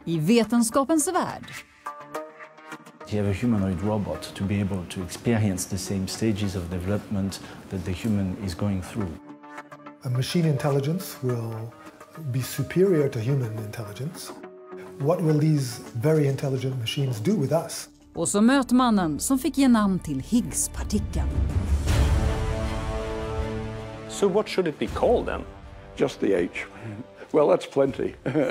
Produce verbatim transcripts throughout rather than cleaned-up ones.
I vetenskapens värld. You have a humanoid robot to be able to experience the same stages of development that the human is going through. A machine intelligence will be superior to human intelligence. What will these very intelligent machines do with us? Och så möter mannen som fick ge namn till Higgs-partikeln. So what should it be called then? Just the H. Well, that's plenty.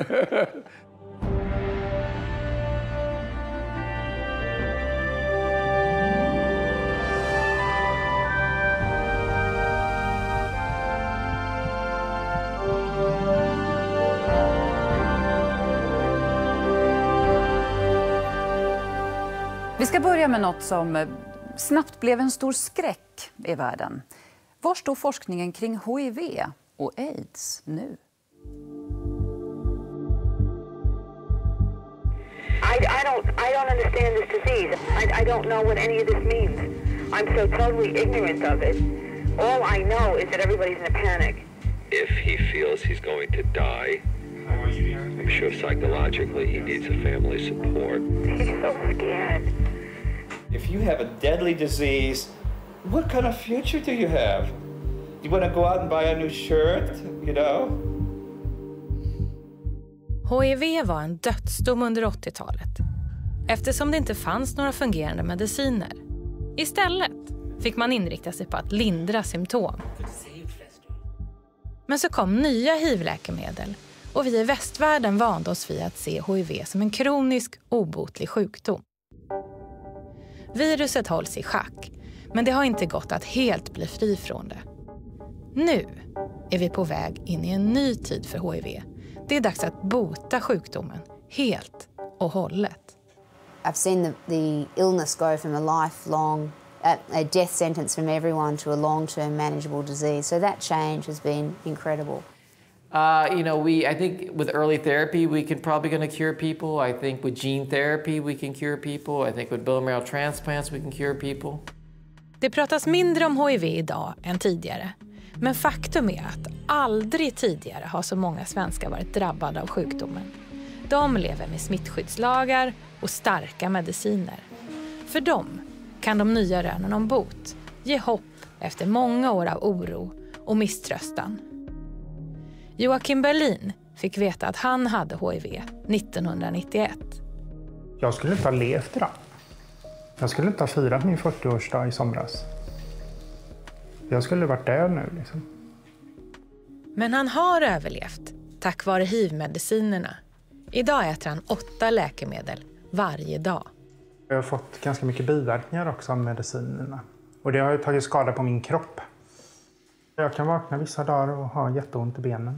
Vi ska börja med något som snabbt blev en stor skräck i världen. Var står forskningen kring H I V och AIDS nu? I, I don't I don't understand this disease. I, I don't know what any of this means. I'm so totally ignorant of it. All I know is that everybody's in a panic. If he feels he's going to die, I'm sure psychologically he needs a family support. He's so scared. If you have a deadly disease, what kind of future do you have? You want to go out and buy a new shirt, you know? H I V var en dödsdom under åttiotalet eftersom det inte fanns några fungerande mediciner. Istället fick man inrikta sig på att lindra symptom. Men så kom nya H I V-läkemedel och vi i västvärlden vande oss vid att se H I V som en kronisk, obotlig sjukdom. Viruset hålls i schack, men det har inte gått att helt bli fri från det. Nu är vi på väg in i en ny tid för H I V. Det är dags att bota sjukdomen helt och hållet. I've seen the, the illness go from a lifelong, a, a death sentence from everyone to a long-term manageable disease. So that change has been incredible. Uh, you know, we, I think with early therapy, we can probably going to cure people. I think with gene therapy, we can cure people. I think with bone marrow transplants, we can cure people. Det pratas mindre om H I V idag än tidigare. Men faktum är att aldrig tidigare har så många svenskar varit drabbade av sjukdomen. De lever med smittskyddslagar och starka mediciner. För dem kan de nya rönen om bot ge hopp efter många år av oro och misströstan. Joakim Berlin fick veta att han hade H I V nittonhundranittioett. Jag skulle inte ha levt idag. Jag skulle inte ha firat min fyrtioårsdag i somras. Jag skulle varit död nu liksom. Men han har överlevt tack vare H I V-medicinerna. Idag äter han åtta läkemedel varje dag. Jag har fått ganska mycket biverkningar också av medicinerna. Och det har ju tagit skada på min kropp. Jag kan vakna vissa dagar och ha jätteont i benen.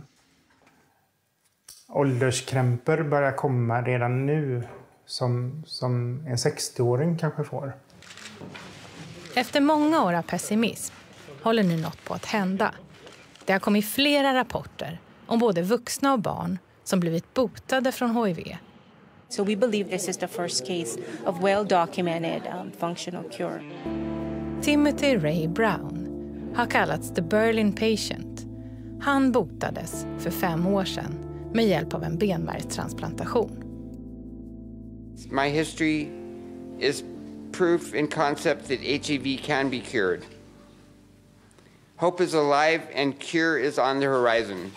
Ålderskrämpor börjar komma redan nu som, som en sextioåring kanske får. Efter många år av pessimism håller nu något på att hända. Det har kommit flera rapporter om både vuxna och barn som blivit botade från H I V. So we believe this is the first case of well-documented um, functional cure. Timothy Ray Brown har kallats The Berlin Patient. Han botades för fem år sedan med hjälp av en benmärgstransplantation. My history is proof in concept that H I V can be cured. Hope is alive and cure is on the horizon.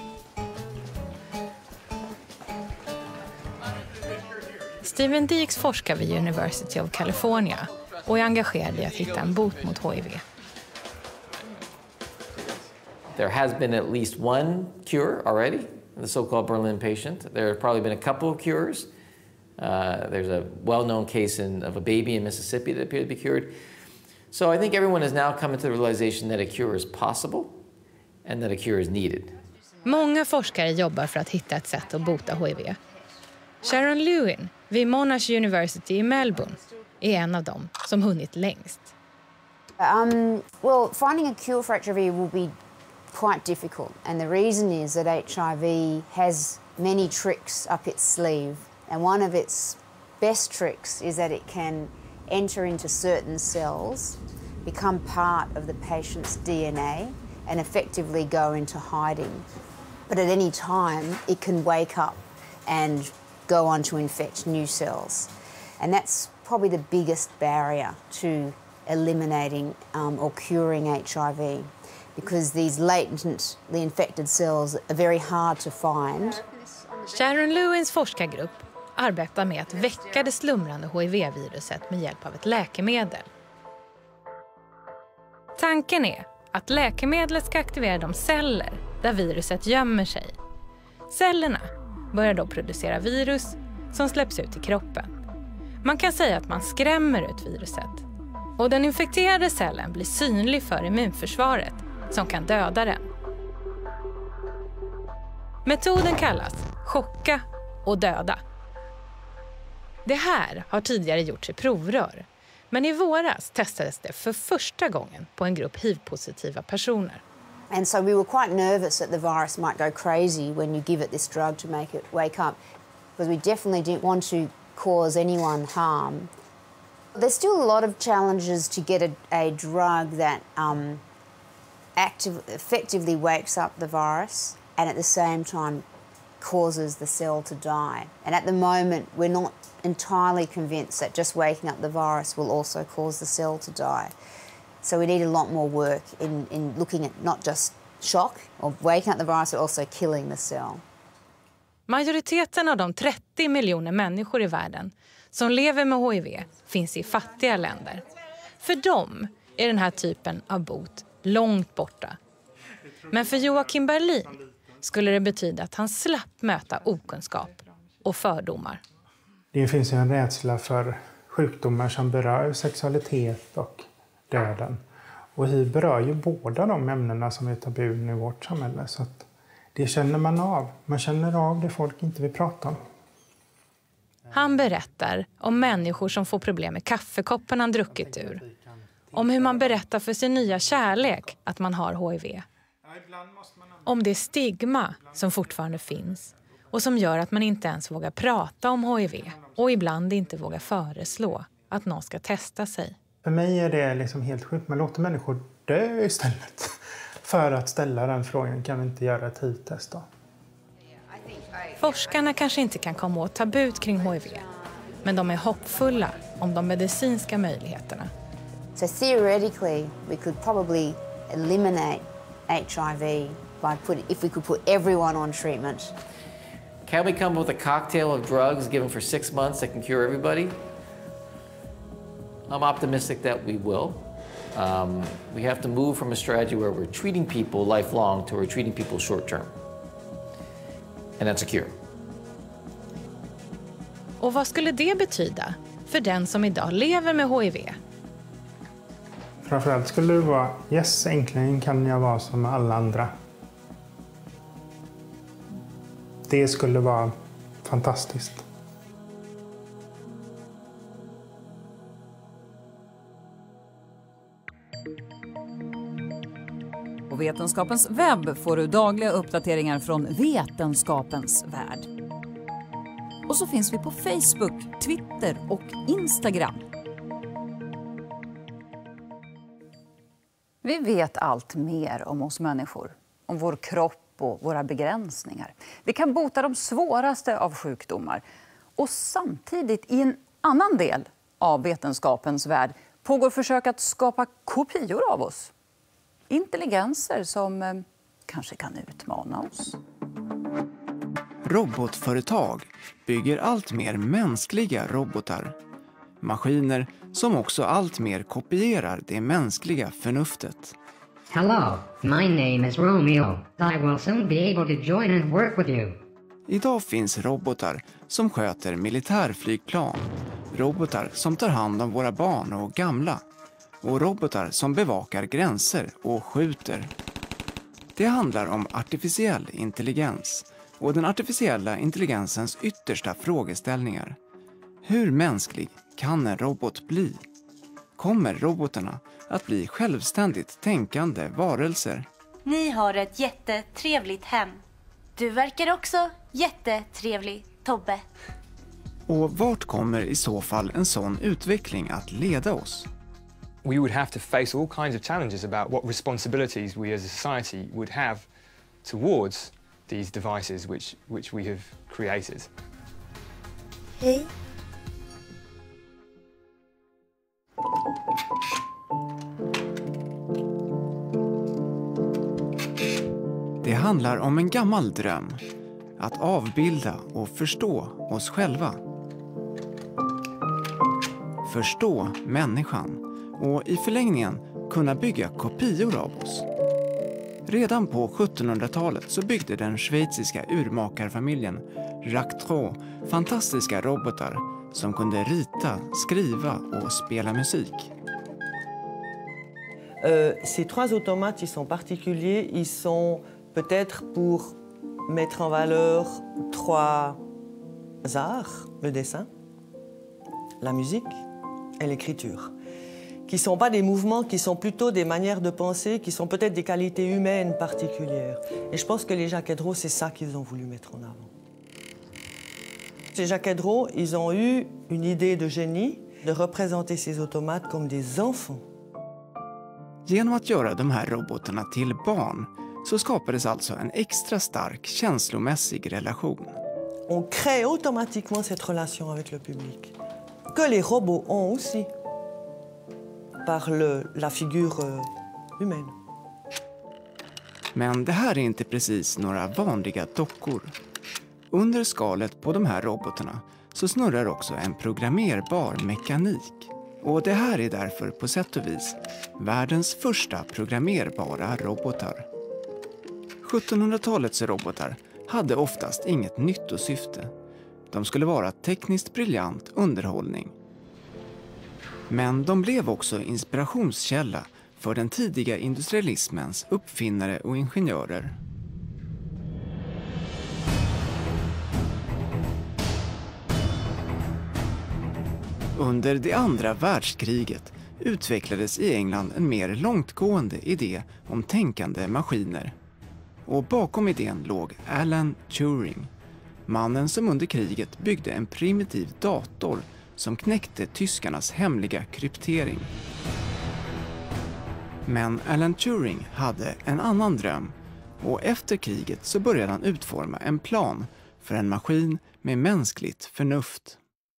Steven Deeks forskar vid University of California och är engagerad i att hitta en bot mot H I V. There has been at least one cure already, the so-called Berlin patient. There have probably been a couple of cures. Uh, there's a well-known case in, of a baby in Mississippi that appeared to be cured. So I think everyone has now come to the realization that a cure is possible and that a cure is needed. Många forskare jobbar för att hitta ett sätt att bota H I V. Sharon Lewin vid Monash University i Melbourne är en av dem som hunnit längst. Um, well, finding a cure for H I V will be quite difficult, and the reason is that H I V has many tricks up its sleeve, and one of its best tricks is that it can enter into certain cells, become part of the patient's D N A, and effectively go into hiding. But at any time, it can wake up and go on to infect new cells. And that's probably the biggest barrier to eliminating um, or curing H I V, because these latently infected cells are very hard to find. Sharon Lewins forskargrupp arbetar med att väcka det slumrande H I V-viruset med hjälp av ett läkemedel. Tanken är att läkemedlet ska aktivera de celler där viruset gömmer sig. Cellerna börjar då producera virus som släpps ut i kroppen. Man kan säga att man skrämmer ut viruset. Och den infekterade cellen blir synlig för immunförsvaret som kan döda den. Metoden kallas chocka och döda. Det här har tidigare gjorts i provrör. Men i våras testades det för första gången på en grupp H I V-positiva personer. And so we were quite nervous that the virus might go crazy when you give it this drug to make it wake up, because we definitely didn't want to cause anyone harm. There's still a lot of challenges to get a, a drug that um, active, effectively wakes up the virus and at the same time causes the cell to die. And at the moment, we're not entirely convinced that just waking up the virus will also cause the cell to die. So we need a lot more work in, in looking at not just shock or waking up the virus, but also killing the cell. Majoriteten av de trettio miljoner människor i världen som lever med H I V finns i fattiga länder. För dem är den här typen av bot långt borta. Men för Joakim Berlin skulle det betyda att han slapp möta okunskap och fördomar. Det finns ju en rädsla för sjukdomar som berör sexualitet och döden. Och H I V berör ju båda de ämnena som är tabun i vårt samhälle. Så att det känner man av. Man känner av det folk inte vill prata om. Han berättar om människor som får problem med kaffekoppen han druckit ur. Om hur man berättar för sin nya kärlek att man har H I V. Om det stigma som fortfarande finns och som gör att man inte ens vågar prata om H I V och ibland inte vågar föreslå att någon ska testa sig. För mig är det liksom helt sjukt. Man låter människor dö istället för att ställa den frågan. Kan vi inte göra ett H I V-test då? Forskarna kanske inte kan komma åt tabut kring H I V, men de är hoppfulla om de medicinska möjligheterna. So theoretically, we could probably eliminate H I V by put, if we could put everyone on treatment. Can we come up with a cocktail of drugs given for six months that can cure everybody? I'm optimistic that we will. Um, we have to move from a strategy where we're treating people lifelong to we're treating people short term. And that's a cure. Och vad skulle det betyda för den som idag lever med H I V? Framförallt skulle det vara, yes, äntligen kan jag vara som alla andra. Det skulle vara fantastiskt. På Vetenskapens webb får du dagliga uppdateringar från Vetenskapens värld. Och så finns vi på Facebook, Twitter och Instagram. Vi vet allt mer om oss människor, om vår kropp och våra begränsningar. Vi kan bota de svåraste av sjukdomar. Och samtidigt i en annan del av vetenskapens värld pågår försök att skapa kopior av oss. Intelligenser som eh, kanske kan utmana oss. Robotföretag bygger allt mer mänskliga robotar. Maskiner som också allt mer kopierar det mänskliga förnuftet. Hello, my name is Romeo. I will soon be able to join and work with you. Idag finns robotar som sköter militärflygplan, robotar som tar hand om våra barn och gamla och robotar som bevakar gränser och skjuter. Det handlar om artificiell intelligens och den artificiella intelligensens yttersta frågeställningar. Hur mänsklig kan en robot bli? Kommer robotarna att bli självständigt tänkande varelser? Ni har ett jättetrevligt hem. Du verkar också jättetrevlig, Tobbe. Och vart kommer i så fall en sån utveckling att leda oss? We would have to face all kinds of challenges about what responsibilities we as a society would have towards these devices which, which we have created. Hej. Det handlar om en gammal dröm. Att avbilda och förstå oss själva. Förstå människan och i förlängningen kunna bygga kopior av oss. Redan på sjuttonhundratalet så byggde den schweiziska urmakarfamiljen Ractro fantastiska robotar som kunde rita, skriva och spela musik. Euh, ces trois automates, ils sont particuliers. Ils sont peut-être pour mettre en valeur trois arts, le dessin, la musique et l'écriture, qui ne sont pas des mouvements, qui sont plutôt des manières de penser, qui sont peut-être des qualités humaines particulières. Et je pense que les Jacquedrault, c'est ça qu'ils ont voulu mettre en avant. Les Jacquedrault, ils ont eu une idée de génie de représenter ces automates comme des enfants. Genom att göra de här robotarna till barn så skapades alltså en extra stark känslomässig relation. On crée automatiquement cette relation avec le public, que les robots ont aussi, par le, la figure euh, humaine. Men det här är inte precis några vanliga dockor. Under skalet på de här robotarna så snurrar också en programmerbar mekanik. Och det här är därför på sätt och vis världens första programmerbara robotar. sjuttonhundratalets robotar hade oftast inget nyttosyfte. De skulle vara tekniskt briljant underhållning. Men de blev också inspirationskälla för den tidiga industrialismens uppfinnare och ingenjörer. Under det andra världskriget utvecklades i England en mer långtgående idé om tänkande maskiner. Och bakom idén låg Alan Turing, mannen som under kriget byggde en primitiv dator som knäckte tyskarnas hemliga kryptering. Men Alan Turing hade en annan dröm och efter kriget så började han utforma en plan för en maskin med mänskligt förnuft.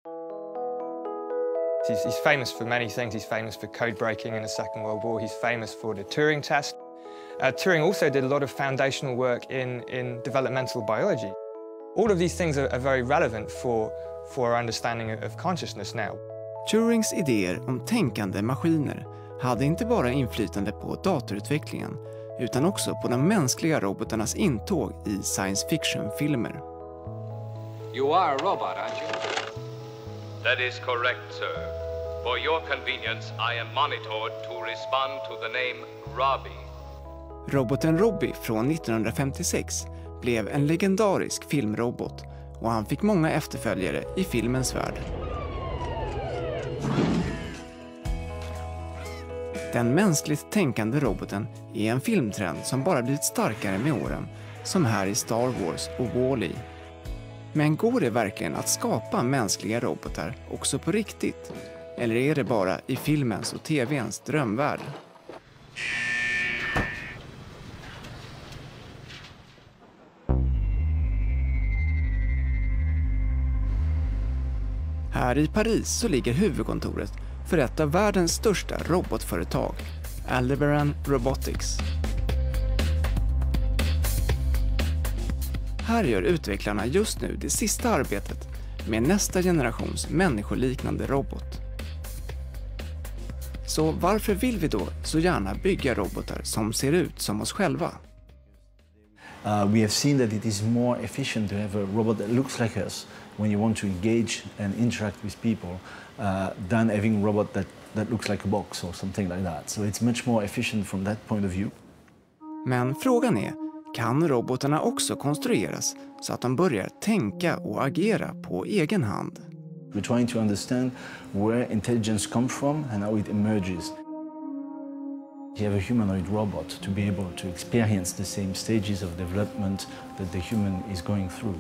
He's, he's famous for many things. He's famous for code breaking in the Second World War. He's famous for the Turing test. Uh, Turing also did a lot of foundational work in, in developmental biology. All of these things are, are very relevant for, for our understanding of consciousness now. Turings idéer om tänkande maskiner hade inte bara inflytande på datorutvecklingen utan också på de mänskliga robotarnas intåg i science fiction-filmer. You are a robot, aren't you? That is correct, sir. For your convenience, I am monitored to respond to the name Robbie. Roboten Robbie från nittonhundrafemtiosex blev en legendarisk filmrobot och han fick många efterföljare i filmens värld. Den mänskligt tänkande roboten är en filmtrend som bara blivit starkare med åren, som här i Star Wars och Wall-E. Men går det verkligen att skapa mänskliga robotar också på riktigt? Eller är det bara i filmens och tvns drömvärld? Här i Paris så ligger huvudkontoret för ett av världens största robotföretag, Aldebaran Robotics. Här gör utvecklarna just nu det sista arbetet med nästa generations människoliknande robot. Så varför vill vi då så gärna bygga robotar som ser ut som oss själva? Uh, we have seen that it is more efficient to have a robot that looks like us when you want to engage and interact with people uh, than having a robot that, that looks like a box or something like that. So it's much more efficient from that point of view. Men frågan är, kan robotarna också konstrueras så att de börjar tänka och agera på egen hand? We're trying to understand where intelligence comes from and how it emerges. You have a humanoid robot to be able to experience the same stages of development that the human is going through.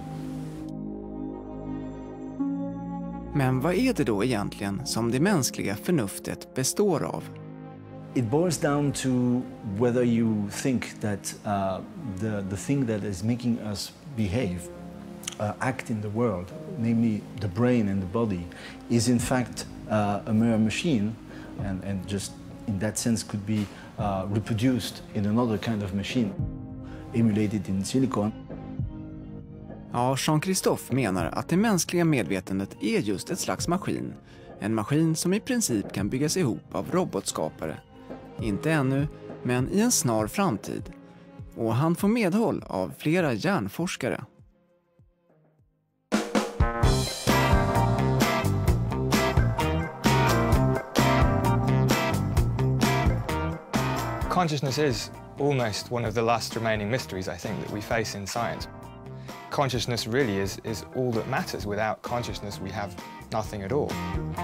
Men vad är det då egentligen som det mänskliga förnuftet består av? It boils down to whether you think that uh, the, the thing that is making us behave, uh, act in the world, namely the brain and the body, is in fact uh, a mere machine, and, and just in that sense could be uh, reproduced in another kind of machine, emulated in silicon. Ja, Jean-Christophe menar att det mänskliga medvetandet är just ett slags maskin. En maskin som i princip kan byggas ihop av robotskapare. Inte ännu, men i en snar framtid. Och han får medhåll av flera hjärnforskare. Consciousness is almost one of the last remaining mysteries, I think, that we face in science. Consciousness really is, is all that matters. Without consciousness, we have nothing at all.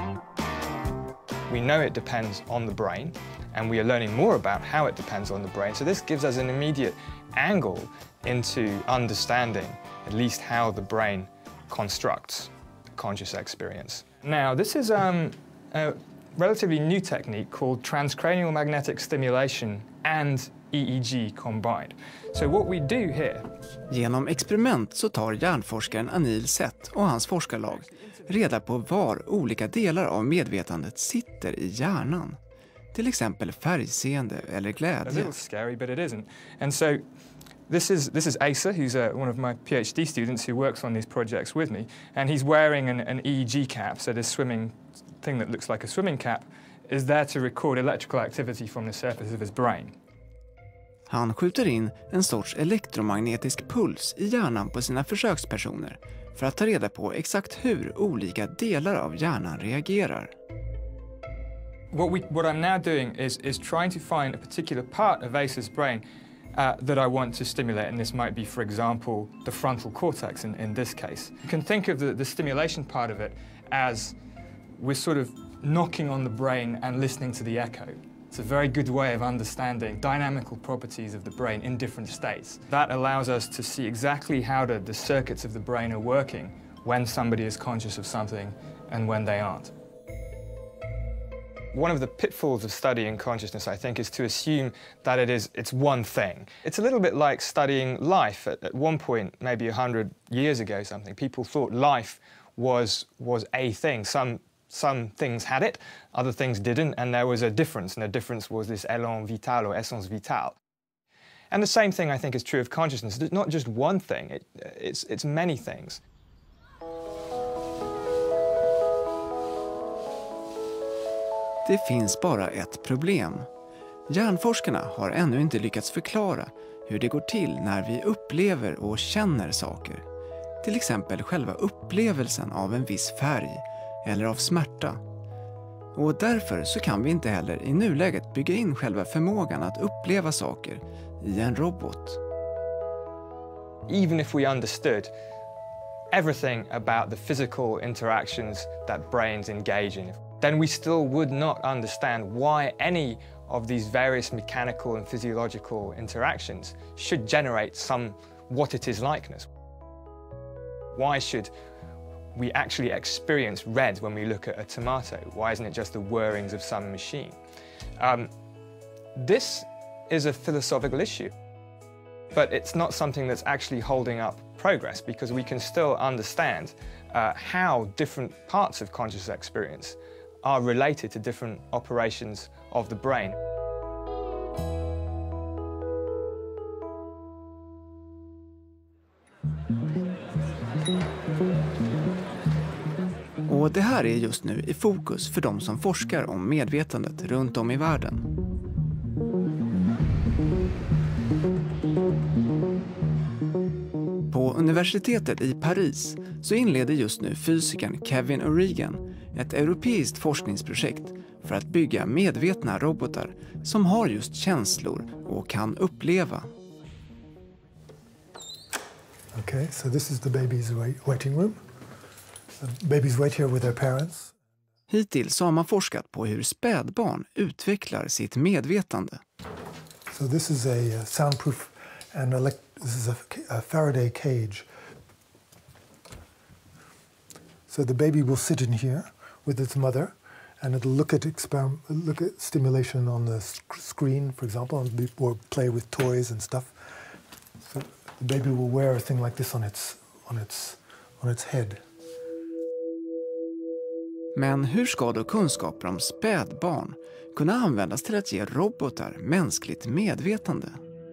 We know it depends on the brain, and we are learning more about how it depends on the brain. So this gives us an immediate angle into understanding at least how the brain constructs conscious experience. Now, this is um, a relatively new technique called transcranial magnetic stimulation and E E G combined. So what we do here... Genom experiment så tar hjärnforskaren Anil Seth och hans forskarlag reda på var olika delar av medvetandet sitter i hjärnan. Till exempel färgseende eller glädje. A little scary, but it isn't. And so this is this is Asa, who's uh, one of my PhD students who works on these projects with me, and he's wearing an, an E E G cap, so this swimming thing that looks like a swimming cap is there to record electrical activity from the surface of his brain. Han skjuter in en sorts elektromagnetisk puls i hjärnan på sina försökspersoner för att ta reda på exakt hur olika delar av hjärnan reagerar. What, we, what I'm now doing is, is trying to find a particular part of Asa's brain uh, that I want to stimulate, and this might be, for example, the frontal cortex in, in this case. You can think of the, the stimulation part of it as we're sort of knocking on the brain and listening to the echo. It's a very good way of understanding dynamical properties of the brain in different states. That allows us to see exactly how the, the circuits of the brain are working when somebody is conscious of something and when they aren't. One of the pitfalls of studying consciousness, I think, is to assume that it is, it's one thing. It's a little bit like studying life. At, at one point, maybe a hundred years ago something, people thought life was, was a thing. Some Some things had it, other things didn't, and there was a difference, and the difference was this élan vital or essence vitale. And the same thing, I think, is true of consciousness. It's not just one thing, it, it's, it's many things. Det finns bara ett problem. Hjärnforskarna har ännu inte lyckats förklara hur det går till när vi upplever och känner saker. Till exempel själva upplevelsen av en viss färg eller av smärta. Och därför så kan vi inte heller i nuläget bygga in själva förmågan att uppleva saker i en robot. Even if we understood everything about the physical interactions that brains engage in, then we still would not understand why any of these various mechanical and physiological interactions should generate some what it is likeness. Why should we actually experience red when we look at a tomato? Why isn't it just the whirrings of some machine? Um, this is a philosophical issue, but it's not something that's actually holding up progress, because we can still understand uh, how different parts of conscious experience are related to different operations of the brain. Och det här är just nu i fokus för de som forskar om medvetandet runt om i världen. På universitetet i Paris så inleder just nu fysikern Kevin O'Regan ett europeiskt forskningsprojekt för att bygga medvetna robotar som har just känslor och kan uppleva. Okay, so this is the baby's waiting room. The babies wait here with their parents. Hittills har man forskat på hur spädbarn utvecklar sitt medvetande. So this is a soundproof and elect this is a, a Faraday cage. So the baby will sit in here with its mother, and it'll look at experiment, look at stimulation on the sc screen, for example, and or play with toys and stuff. So the baby will wear a thing like this on its on its on its head. Men hur ska då kunskaper om spädbarn kunna användas till att ge robotar mänskligt medvetande?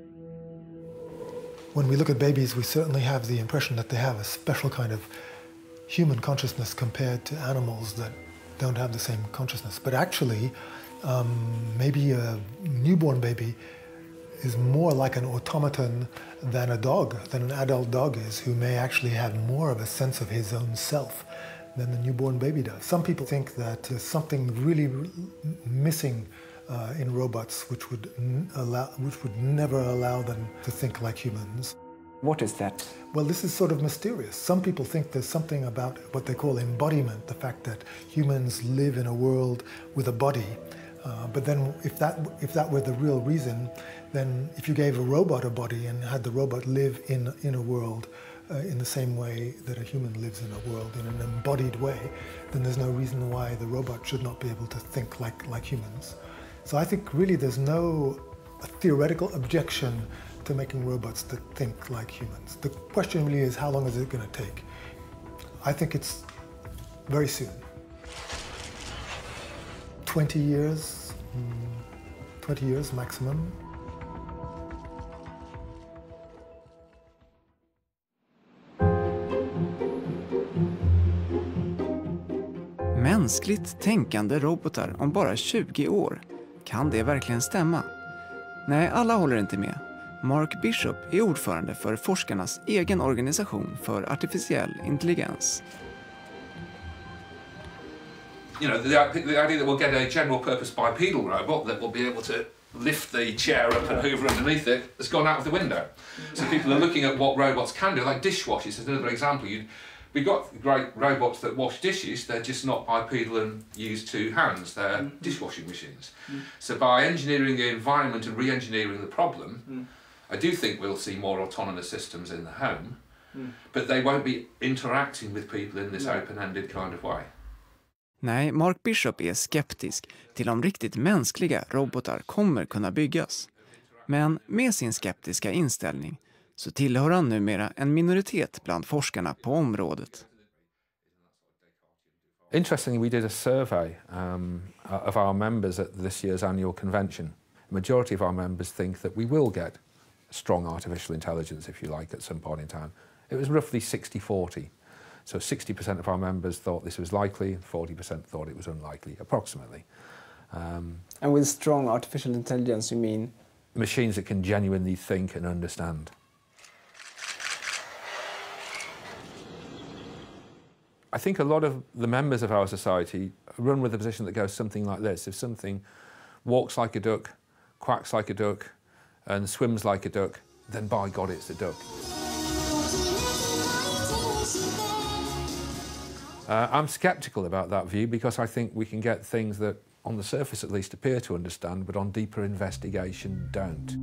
When we look at babies, we certainly have the impression that they have a special kind of human consciousness compared to animals that don't have the same consciousness. But actually, um, maybe a newborn baby is more like an automaton than a dog, than an adult dog is, who may actually have more of a sense of his own self than the newborn baby does. Some people think that there's something really missing uh, in robots which would, n- allow, which would never allow them to think like humans. What is that? Well, this is sort of mysterious. Some people think there's something about what they call embodiment, the fact that humans live in a world with a body. Uh, but then if that, if that were the real reason, then if you gave a robot a body and had the robot live in, in a world uh, in the same way that a human lives in a world, in an embodied way, then there's no reason why the robot should not be able to think like, like humans. So I think really there's no theoretical objection to making robots that think like humans. The question really is, how long is it going to take? I think it's very soon. twenty years, twenty years maximum. Mänskligt tänkande robotar om bara tjugo år. Kan det verkligen stämma? Nej, alla håller inte med. Mark Bishop är ordförande för forskarnas egen organisation för artificiell intelligens. You know, the, the idea that we'll get a general purpose bipedal robot that will be able to lift the chair up and hoover underneath it has gone out of the window. So people are looking at what robots can do, like dishwashers is another example. You, we've got great robots that wash dishes, they're just not bipedal and used two hands, they're mm-hmm. dishwashing machines. Mm. So by engineering the environment and re-engineering the problem, mm. I do think we'll see more autonomous systems in the home, mm. but they won't be interacting with people in this no. open-ended kind of way. Nej, Mark Bishop är skeptisk till om riktigt mänskliga robotar kommer kunna byggas. Men med sin skeptiska inställning så tillhör han numera en minoritet bland forskarna på området. Interestingly, we did a survey um, of our members at this year's annual convention. The majority of our members think that we will get strong artificial intelligence, if you like, at some point in time. It was roughly sixty forty. So sixty percent of our members thought this was likely, forty percent thought it was unlikely, approximately. Um, and with strong artificial intelligence, you mean? Machines that can genuinely think and understand. I think a lot of the members of our society run with a position that goes something like this. If something walks like a duck, quacks like a duck, and swims like a duck, then by God it's a duck. Uh, I'm sceptical about that view because I think we can get things that on the surface at least appear to understand, but on deeper investigation don't.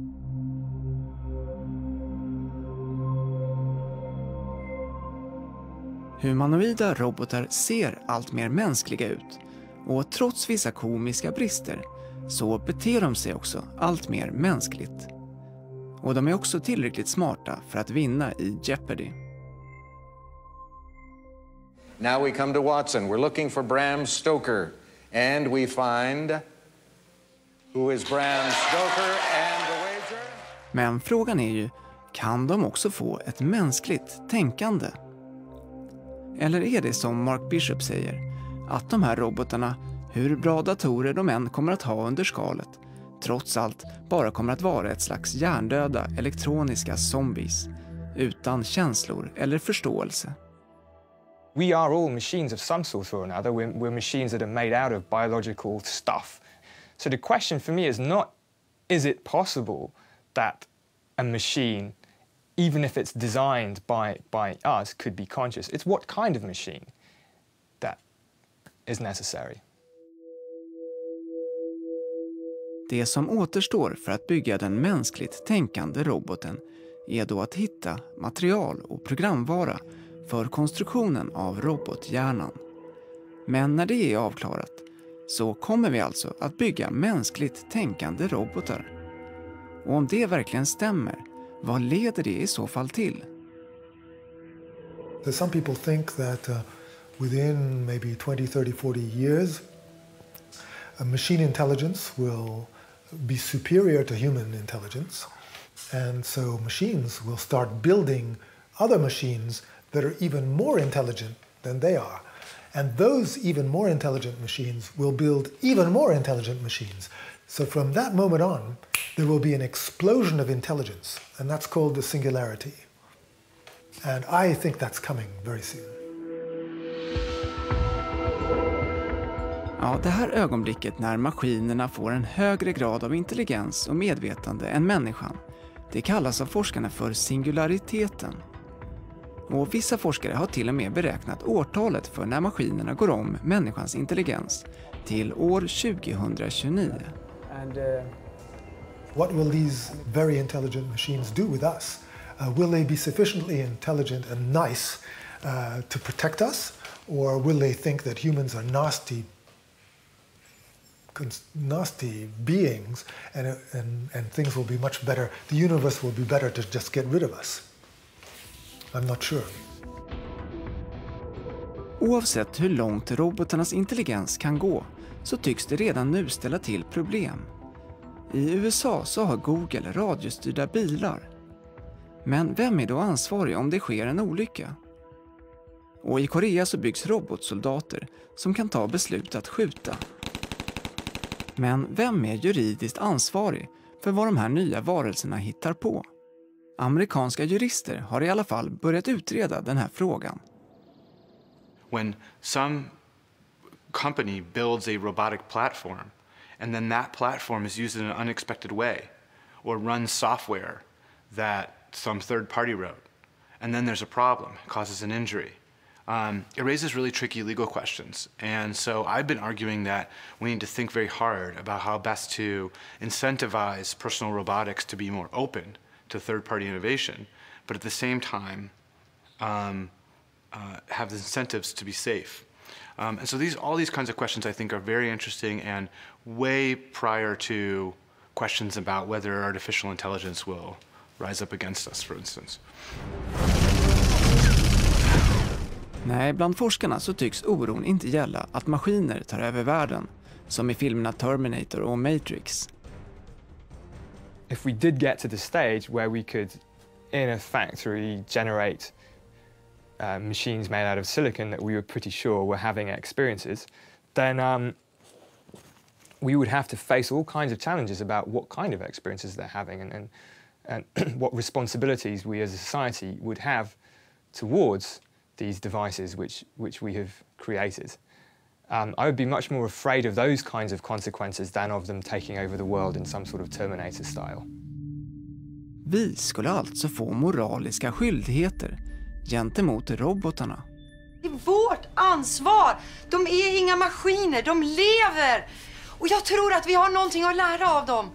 Humanoida robotar ser allt mer mänskliga ut och trots vissa komiska brister så beter de sig också allt mer mänskligt. Och de är också tillräckligt smarta för att vinna i Jeopardy. Now we come to Watson. We're looking for Bram Stoker. And we find who is Bram Stoker and the wager. Men frågan är ju, kan de också få ett mänskligt tänkande? Eller är det som Mark Bishop säger, att de här robotarna, hur bra datorer de än kommer att ha under skalet, trots allt bara kommer att vara ett slags hjärndöda elektroniska zombies, utan känslor eller förståelse. We are all machines of some sort or another. We're, we're machines that are made out of biological stuff. So the question for me is not, is it possible that a machine, even if it's designed by, by us, could be conscious? It's what kind of machine that is necessary. Det som återstår för att bygga den mänskligt tänkande roboten är då att hitta material och programvara för konstruktionen av robothjärnan. Men när det är avklarat så kommer vi alltså att bygga mänskligt tänkande robotar. Och om det verkligen stämmer, vad leder det i så fall till? Some people think that uh, within maybe twenty, thirty, forty years, a machine intelligence will be superior to human intelligence. And so machines will start building other machines that are even more intelligent than they are. And those even more intelligent machines will build even more intelligent machines. So from that moment on, there will be an explosion of intelligence, and that's called the singularity. And I think that's coming very soon. Ja, det här ögonblicket när maskinerna får en högre grad av intelligens och medvetande än människan, det kallas av forskarna för singulariteten. Och vissa forskare har till och med beräknat årtalet för när maskinerna går om människans intelligens till år tjugohundratjugonio. And, uh... What will these very intelligent machines do with us? Uh, will they be sufficiently intelligent and nice uh, to protect us? Or will they think that humans are nasty, nasty beings and, and, and things will be much better, the universe will be better to just get rid of us? I'm not sure. Oavsett hur långt robotarnas intelligens kan gå så tycks det redan nu ställa till problem. I U S A så har Google radiostyrda bilar. Men vem är då ansvarig om det sker en olycka? Och i Korea så byggs robotsoldater som kan ta beslut att skjuta. Men vem är juridiskt ansvarig för vad de här nya varelserna hittar på? Amerikanska jurister har i alla fall börjat utreda den här frågan. When some company builds a robotic platform and then that platform is used in an unexpected way or runs software that some third party wrote and then there's a problem, causes an injury. Um, it raises really tricky legal questions. And so I've been arguing that we need to think very hard about how best to incentivize personal robotics to be more open to third-party innovation, but at the same time um, uh, have the incentives to be safe. Um, and so these, all these kinds of questions I think are very interesting and way prior to questions about whether artificial intelligence will rise up against us, for instance. Nej, bland forskarna så tycks oron inte gälla att maskiner tar över världen, som i filmerna Terminator och Matrix. If we did get to the stage where we could, in a factory, generate uh, machines made out of silicon that we were pretty sure were having experiences, then um, we would have to face all kinds of challenges about what kind of experiences they're having and, and, and what responsibilities we as a society would have towards these devices which, which we have created. Um, I would be much more afraid of those kinds of consequences than of them taking over the world in some sort of Terminator style. Vi skulle alltså få moraliska skyldigheter gentemot robotarna. Det är vårt ansvar! De är inga maskiner, de lever! Och jag tror att vi har någonting att lära av dem.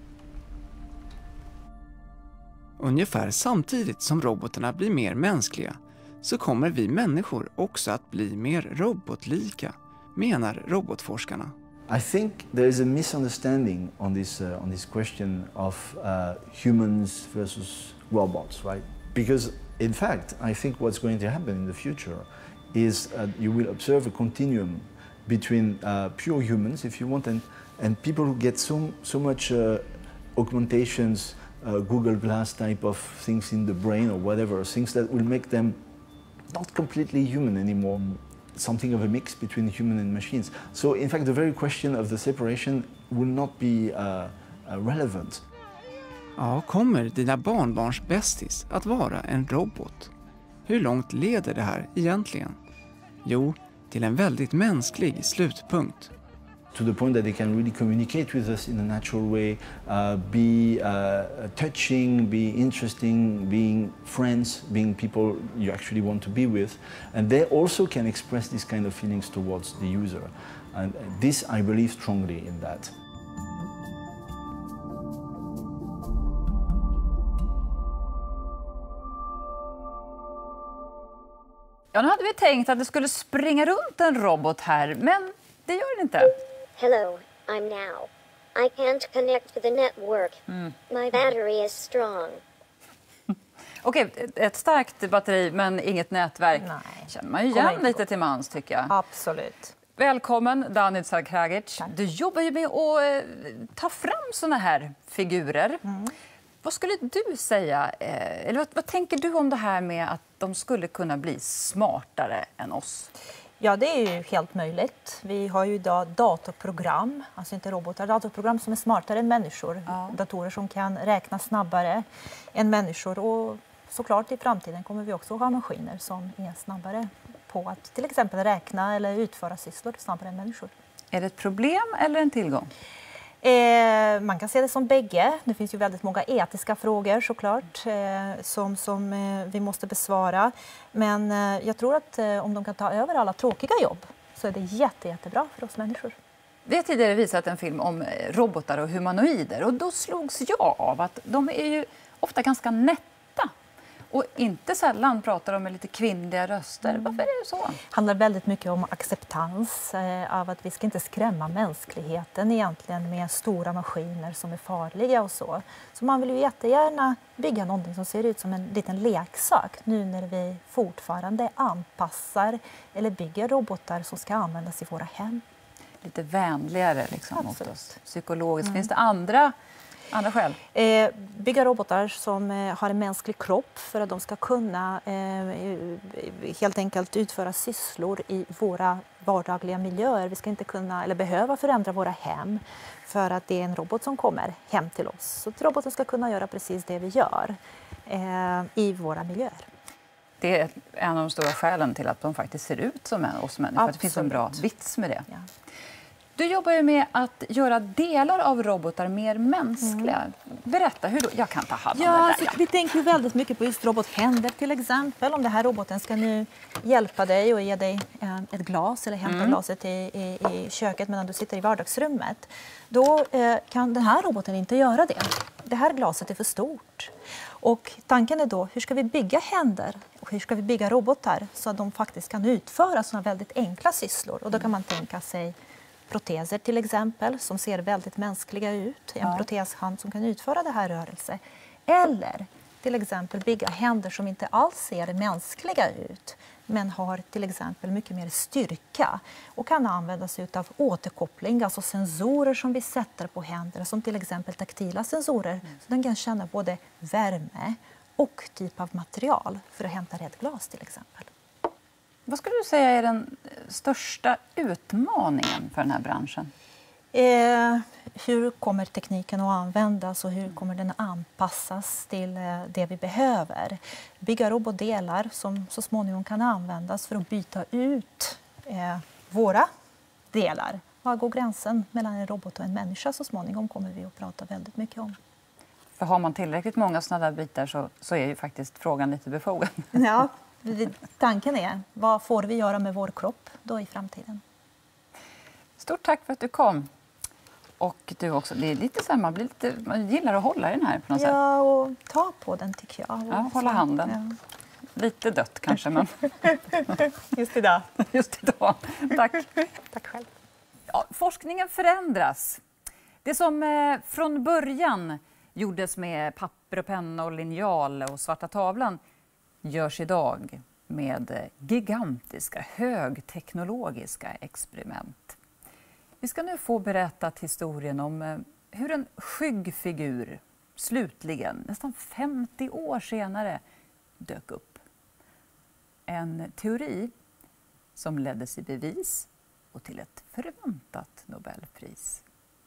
Ungefär samtidigt som robotarna blir mer mänskliga så kommer vi människor också att bli mer robotlika, menar robotforskarna. I think there is a misunderstanding on this uh, on this question of uh, humans versus robots, right? Because in fact, I think what's going to happen in the future is uh, you will observe a continuum between uh, pure humans, if you want, and and people who get so so much uh, augmentations, uh, Google Glass type of things in the brain or whatever, things that will make them not completely human anymore, something of a mix between human and machines. So in fact the very question of the separation will not be uh, uh, relevant. Ja, kommer dina barnbarns bästis att vara en robot? Hur långt leder det här egentligen? Jo, till en väldigt mänsklig slutpunkt. To the point that they can really communicate with us in a natural way, uh, be uh, touching, be interesting, being friends, being people you actually want to be with. And they also can express this kind of feelings towards the user. And this, I believe strongly in that. Ja, nu hade vi tänkt att det skulle springa runt en robot här, men det gör den inte. Hello, I'm Now. I can't connect to the network. Mm. My battery is strong. Okej, ett starkt batteri men inget nätverk. Nej. Känner man ju igen lite till mans tycker jag. Absolut. Välkommen Danica Kragic. Du jobbar ju med att eh, ta fram såna här figurer. Mm. Vad skulle du säga, eh, eller vad, vad tänker du om det här med att de skulle kunna bli smartare än oss? Ja, det är ju helt möjligt. Vi har ju idag datorprogram, alltså inte robotar, datorprogram som är smartare än människor. Ja. Datorer som kan räkna snabbare än människor. Och såklart i framtiden kommer vi också ha maskiner som är snabbare på att till exempel räkna eller utföra sysslor snabbare än människor. Är det ett problem eller en tillgång? Eh, man kan se det som bägge. Det finns ju väldigt många etiska frågor såklart eh, som, som eh, vi måste besvara. Men eh, jag tror att eh, om de kan ta över alla tråkiga jobb så är det jätte, jättebra för oss människor. Vi har tidigare visat en film om robotar och humanoider och då slogs jag av att de är ju ofta ganska nätta. Och inte sällan pratar de med lite kvinnliga röster. Mm. Varför är det så? Det handlar väldigt mycket om acceptans eh, av att vi ska inte skrämma mänskligheten egentligen med stora maskiner som är farliga och så. Så man vill ju jättegärna bygga någonting som ser ut som en liten leksak nu när vi fortfarande anpassar eller bygger robotar som ska användas i våra hem. Lite vänligare liksom mot oss. Psykologiskt. Mm. Finns det andra Andra skäl? Eh, bygga robotar som eh, har en mänsklig kropp för att de ska kunna eh, helt enkelt utföra sysslor i våra vardagliga miljöer. Vi ska inte kunna eller behöva förändra våra hem för att det är en robot som kommer hem till oss. Så att roboten ska kunna göra precis det vi gör eh, i våra miljöer. Det är en av de stora skälen till att de faktiskt ser ut som oss människor. Att det finns en bra vits med det. Ja. Du jobbar ju med att göra delar av robotar mer mänskliga. Mm. Berätta, hur då? Jag kan ta hand om ja, det där. Så ja. Vi tänker ju väldigt mycket på just robothänder till exempel. Om den här roboten ska nu hjälpa dig och ge dig ett glas eller hämta mm. glaset i, i, i köket medan du sitter i vardagsrummet. Då eh, kan den här roboten inte göra det. Det här glaset är för stort. Och tanken är då, hur ska vi bygga händer och hur ska vi bygga robotar så att de faktiskt kan utföra sådana väldigt enkla sysslor. Och då kan man tänka sig proteser till exempel som ser väldigt mänskliga ut. En ja. proteshand som kan utföra det här rörelse. Eller till exempel bygga händer som inte alls ser mänskliga ut men har till exempel mycket mer styrka och kan användas av återkoppling, alltså sensorer som vi sätter på händer som till exempel taktila sensorer. Mm. Så den kan känna både värme och typ av material för att hämta rätt glas till exempel. Vad skulle du säga är den största utmaningen för den här branschen? Eh, hur kommer tekniken att användas och hur kommer den att anpassas till eh, det vi behöver? Bygga robotdelar som så småningom kan användas för att byta ut eh, våra delar. Var går gränsen mellan en robot och en människa så småningom kommer vi att prata väldigt mycket om. För har man tillräckligt många sådana där bitar så, så är ju faktiskt frågan lite befogad. Ja. Tanken är, vad får vi göra med vår kropp då i framtiden? Stort tack för att du kom. Och du också, det är lite så här, man, blir lite, man gillar att hålla i den här på något ja, sätt. Ja, och ta på den tycker jag. Ja, hålla handen. Ja. Lite dött kanske, men... Just idag. Just idag. Tack. Tack själv. Ja, forskningen förändras. Det som eh, från början gjordes med papper och penna och linjal och svarta tavlan görs idag med gigantiska, högteknologiska experiment. Vi ska nu få berättat historien om hur en skyggfigur slutligen, nästan femtio år senare, dök upp. En teori som leddes i bevis och till ett förväntat Nobelpris.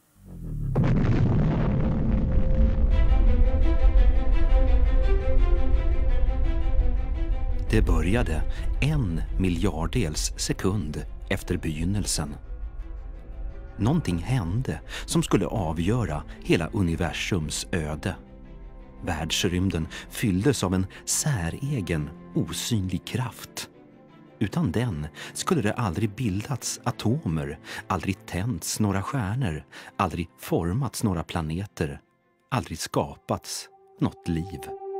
Det började en miljardels sekund efter begynnelsen. Någonting hände som skulle avgöra hela universums öde. Världsrymden fylldes av en säregen, osynlig kraft. Utan den skulle det aldrig bildats atomer, aldrig tänts några stjärnor, aldrig formats några planeter, aldrig skapats något liv.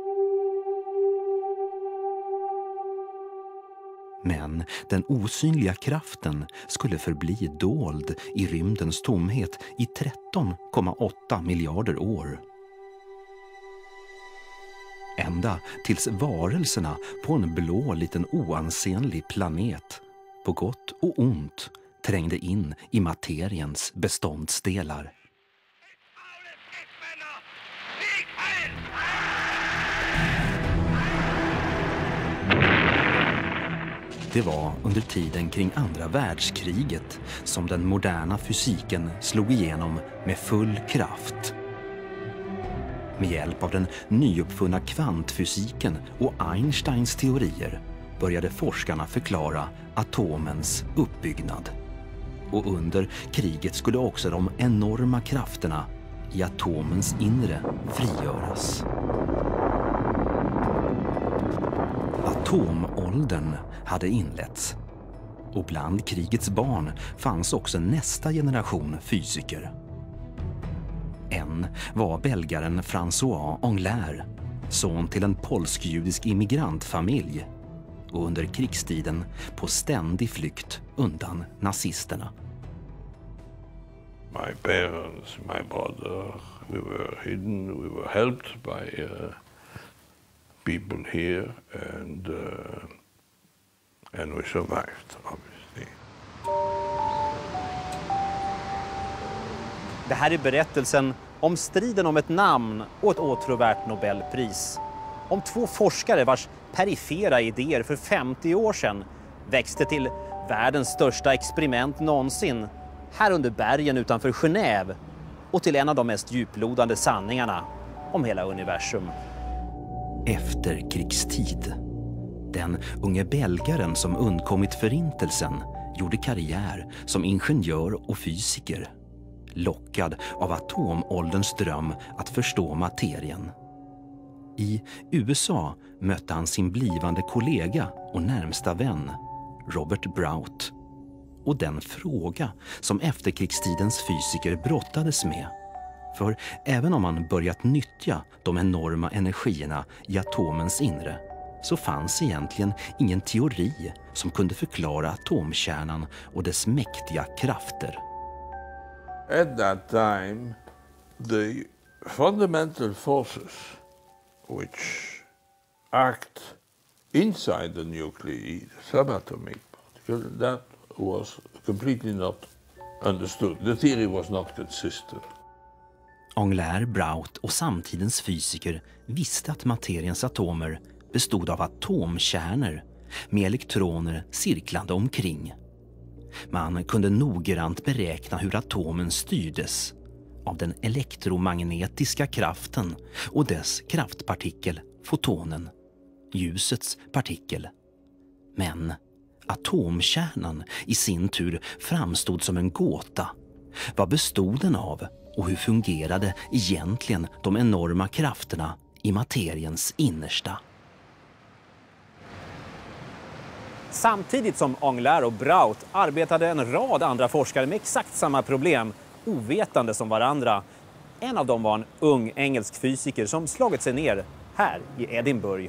Men den osynliga kraften skulle förbli dold i rymdens tomhet i tretton komma åtta miljarder år. Ända tills varelserna på en blå liten oansenlig planet, på gott och ont, trängde in i materiens beståndsdelar. Det var under tiden kring andra världskriget som den moderna fysiken slog igenom med full kraft. Med hjälp av den nyuppfunna kvantfysiken och Einsteins teorier började forskarna förklara atomens uppbyggnad. Och under kriget skulle också de enorma krafterna i atomens inre frigöras. Atomåldern hade inletts. Och bland krigets barn fanns också nästa generation fysiker. En var belgaren François Englert, son till en polsk-judisk immigrantfamilj och under krigstiden på ständig flykt undan nazisterna. My parents, my brother, we were hidden, we were helped by uh, people here and, uh, and we survived, obviously. Det här är berättelsen om striden om ett namn och ett åtråvärt Nobelpris. Om två forskare vars perifera idéer för femtio år sedan växte till världens största experiment någonsin här under bergen utanför Genève och till en av de mest djuplodande sanningarna om hela universum. Efterkrigstid. Den unge belgaren som undkommit förintelsen gjorde karriär som ingenjör och fysiker. Lockad av atomålderns dröm att förstå materien. I U S A mötte han sin blivande kollega och närmsta vän, Robert Brout. Och den fråga som efterkrigstidens fysiker brottades med. För även om man börjat nyttja de enorma energierna i atomens inre så fanns egentligen ingen teori som kunde förklara atomkärnan och dess mäktiga krafter. At that time, the fundamental forces which act inside the nuclei, subatomic particle, that was completely not understood. The theory was not consistent. Englert, Brout och samtidens fysiker visste att materiens atomer bestod av atomkärnor med elektroner cirklande omkring. Man kunde noggrant beräkna hur atomen styrdes av den elektromagnetiska kraften och dess kraftpartikel, fotonen, ljusets partikel. Men atomkärnan i sin tur framstod som en gåta. Vad bestod den av och hur fungerade egentligen de enorma krafterna i materiens innersta? Samtidigt som Englert och Brout arbetade en rad andra forskare med exakt samma problem, ovetande som varandra. En av dem var en ung engelsk fysiker som slagit sig ner här i Edinburgh.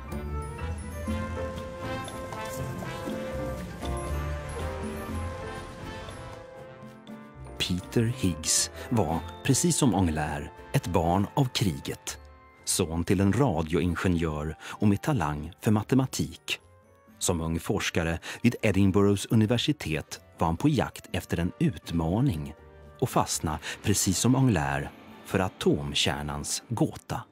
Peter Higgs var, precis som Englert, ett barn av kriget. Son till en radioingenjör och med talang för matematik. Som ung forskare vid Edinburghs universitet var han på jakt efter en utmaning och fastnade, precis som Englert, för atomkärnans gåta.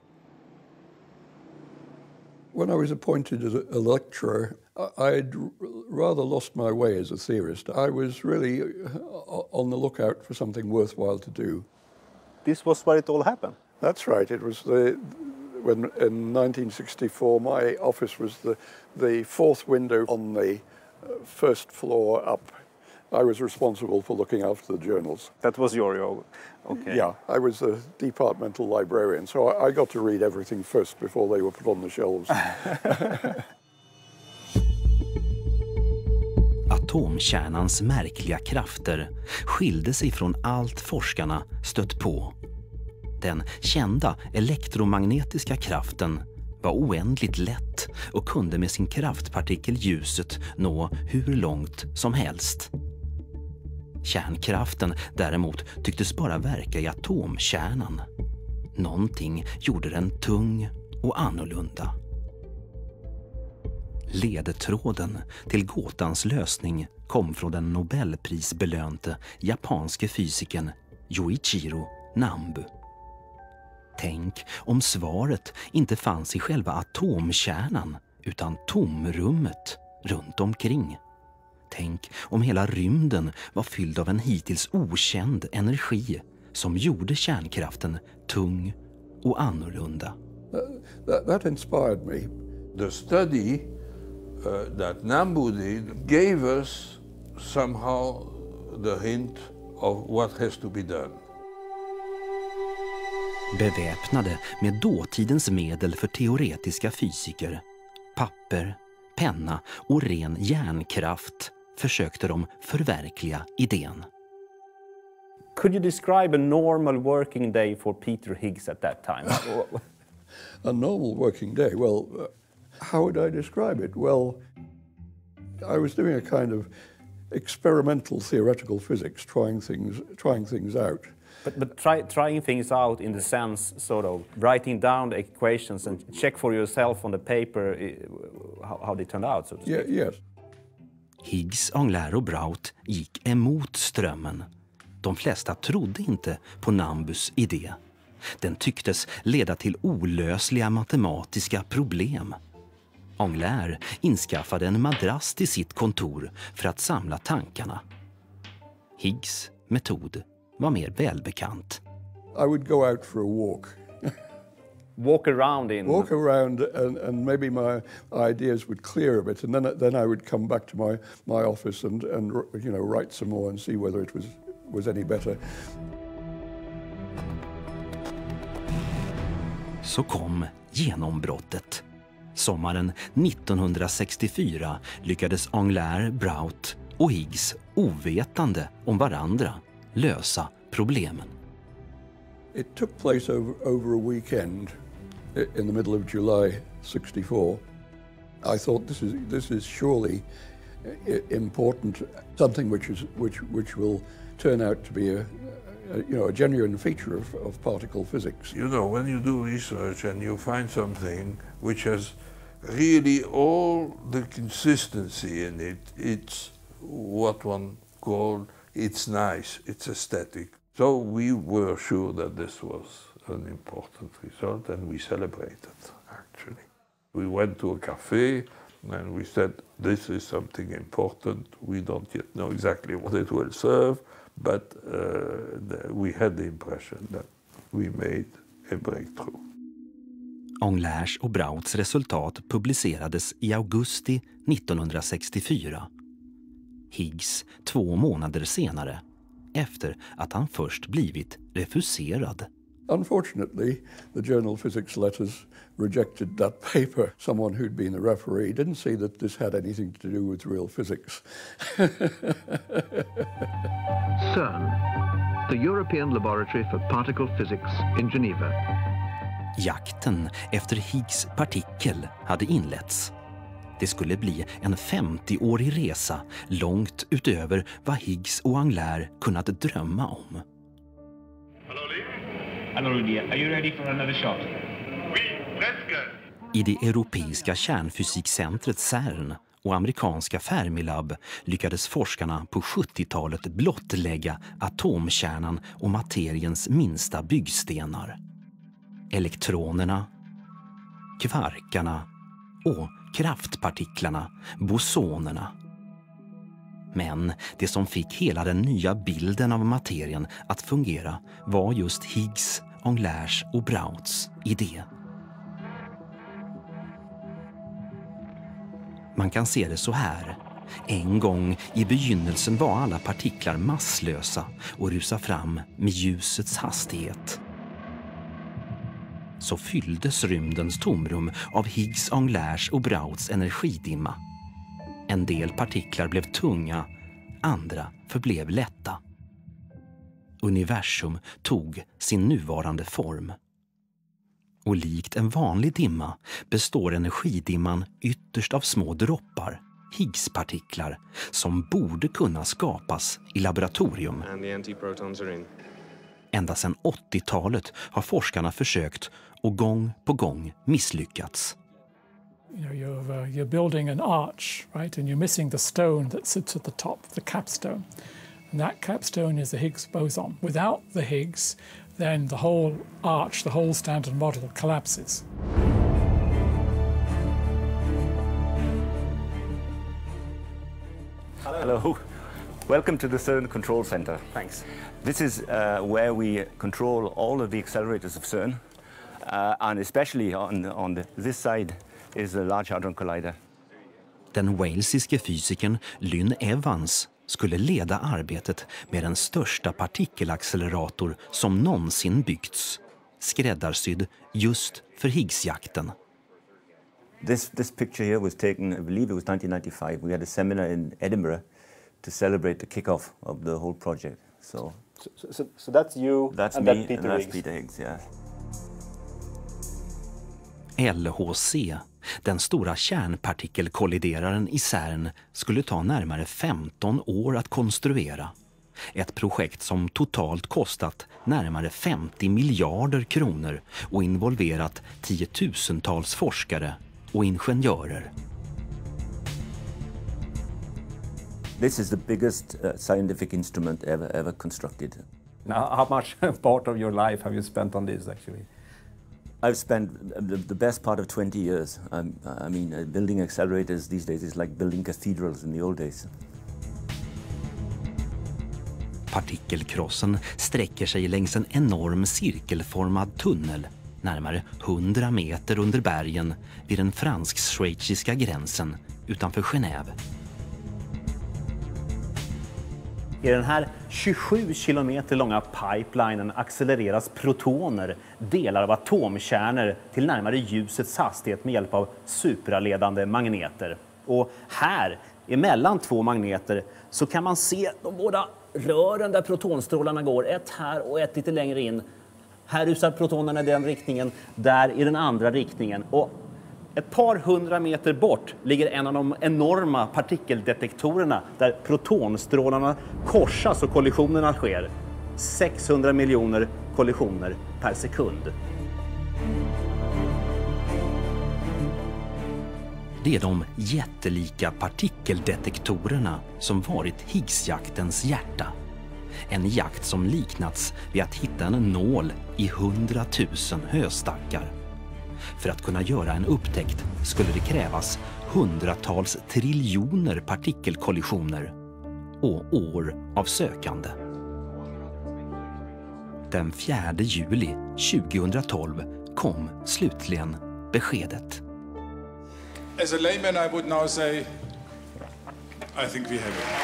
When I was appointed as a lecturer, I'd rather lost my way as a theorist. I was really on the lookout for something worthwhile to do. This was where it all happened? That's right. It was the when in nineteen sixty-four my office was the the fourth window on the first floor up. I was responsible for looking after the journals. That was your role. Okay. Yeah, I was a departmental librarian, so I, I got to read everything first before they were put on the shelves. Atomkärnans märkliga krafter skilde sig från allt forskarna stött på. Den kända elektromagnetiska kraften var oändligt lätt och kunde med sin kraftpartikel ljuset nå hur långt som helst. Kärnkraften däremot tycktes bara verka i atomkärnan. Någonting gjorde den tung och annorlunda. Ledtråden till gåtans lösning kom från den Nobelprisbelönte japanske fysikern Yoichiro Nambu. Tänk om svaret inte fanns i själva atomkärnan utan tomrummet runt omkring. Tänk om hela rymden var fylld av en hittills okänd energi som gjorde kärnkraften tung och annorlunda. That, that inspired me. The study uh, that Nambu did gave us somehow the hint of what has to be done. Beväpnade med dåtidens medel för teoretiska fysiker, papper, penna och ren hjärnkraft försökte de förverkliga idén. Could you describe a normal working day for Peter Higgs at that time? A normal working day? Well, uh, how would I describe it? Well, I was doing a kind of experimental theoretical physics, trying things, trying things out. But, but try, trying things out in the sense, sort of, writing down the equations and check for yourself on the paper uh, how, how they turned out, so to speak. Yeah, yes. Higgs, Englert och Braut gick emot strömmen. De flesta trodde inte på Nambus idé. Den tycktes leda till olösliga matematiska problem. Englert inskaffade en madrass till sitt kontor för att samla tankarna. Higgs metod var mer välbekant. I would go out for a walk. Walk around in... Walk around and, and maybe my ideas would clear a bit, and then, then I would come back to my, my office and, and you know, write some more and see whether it was, was any better. Så kom genombrottet. Sommaren nittonhundrasextiofyra lyckades Englert, Braut och Higgs, ovetande om varandra, lösa problemen. It took place over, over a weekend in the middle of July sixty-four. I thought this is this is surely important, something which is which which will turn out to be a, a you know a genuine feature of, of particle physics. You know, when you do research and you find something which has really all the consistency in it, it's what one called, it's nice, it's aesthetic. So we were sure that this was an important result, and we celebrated, actually. We went to a cafe and we said, this is something important. We don't yet know exactly what it will serve, but uh, the, we had the impression that we made a breakthrough. Englerts och Brauts resultat publicerades i augusti nittonhundrasextiofyra. Higgs två månader senare, efter att han först blivit refuserad. Unfortunately, the journal Physics Letters rejected that paper. Someone who'd been a referee didn't see that this had anything to do with real physics. CERN, the European Laboratory for Particle Physics in Geneva. Jakten efter Higgs partikel hade inletts. Det skulle bli en femtioårig resa långt utöver vad Higgs och Englert kunnat drömma om. Hello, Rudy. Are you ready for another shot? Oui, presque. I det europeiska kärnfysikcentret CERN och amerikanska Fermilab lyckades forskarna på sjuttiotalet blottlägga atomkärnan och materiens minsta byggstenar. Elektronerna, kvarkarna och kraftpartiklarna, bosonerna. Men det som fick hela den nya bilden av materien att fungera var just Higgs, Englerts och Brauts idé. Man kan se det så här. En gång i begynnelsen var alla partiklar masslösa och rusade fram med ljusets hastighet. Så fylldes rymdens tomrum av Higgs, Englerts och Brauts energidimma. En del partiklar blev tunga, andra förblev lätta. Universum tog sin nuvarande form. Och likt en vanlig dimma består energidimman ytterst av små droppar, Higgspartiklar, som borde kunna skapas i laboratorium. And the antiprotons are in. Ända sedan åttiotalet har forskarna försökt och gång på gång misslyckats. You know, you're, uh, you're building an arch, right? And you're missing the stone that sits at the top, the capstone. And that capstone is the Higgs boson. Without the Higgs, then the whole arch, the whole Standard Model collapses. Hello. Welcome to the CERN Control Center. Thanks. This is uh, where we control all of the accelerators of CERN, uh, and especially on, on the, this side is the Large Hadron Collider. Den walesiske fysikern Lynn Evans skulle leda arbetet med den största partikelaccelerator som någonsin byggts, skräddarsydd just för Higgsjakten. This, this picture here was taken, I believe it was nineteen ninety-five. We had a seminar in Edinburgh to celebrate the kickoff of the whole project. So, so, so, so that's you that's and me that's Peter and that's Higgs. Peter Higgs, yeah. L H C, den stora kärnpartikelkollideraren i CERN, skulle ta närmare femton år att konstruera. Ett projekt som totalt kostat närmare femtio miljarder kronor och involverat tiotusentals forskare och ingenjörer. This is the biggest uh, scientific instrument ever ever constructed. Now, how much part of your life have you spent on this actually? I've spent the, the best part of twenty years. Um, I mean, uh, building accelerators these days is like building cathedrals in the old days. Partikelkrossen sträcker sig längs en enorm cirkelformad tunnel närmare hundra meter under bergen vid den fransk-schweiziska gränsen utanför Genève. I den här tjugosju kilometer långa pipelinen accelereras protoner, delar av atomkärnor, till närmare ljusets hastighet med hjälp av supraledande magneter. Och här, emellan två magneter, så kan man se de båda rören där protonstrålarna går, ett här och ett lite längre in. Här rusar protonerna i den riktningen, där i den andra riktningen. Och ett par hundra meter bort ligger en av de enorma partikeldetektorerna där protonstrålarna korsas och kollisionerna sker. sexhundra miljoner kollisioner per sekund. Det är de jättelika partikeldetektorerna som varit Higgsjaktens hjärta. En jakt som liknats vid att hitta en nål i hundratusen höstackar. För att kunna göra en upptäckt skulle det krävas hundratals triljoner partikelkollisioner och år av sökande. Den fjärde juli tjugohundratolv kom slutligen beskedet. As a layman I would now say I think we have it.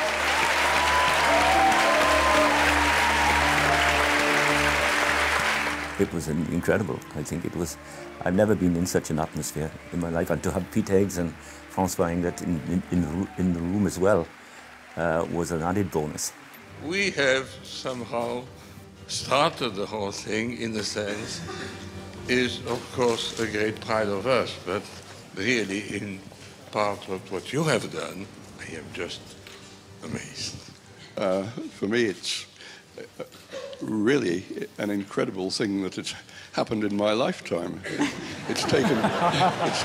It was incredible. I think it was. I've never been in such an atmosphere in my life, and to have Peter Higgs and François Englert in, in, in, the, in the room as well uh, was an added bonus. We have somehow started the whole thing in a sense. Is of course a great pride of us, but really in part of what you have done, I am just amazed. Uh, for me, it's really an incredible thing that it's happened in my lifetime. It's taken... It's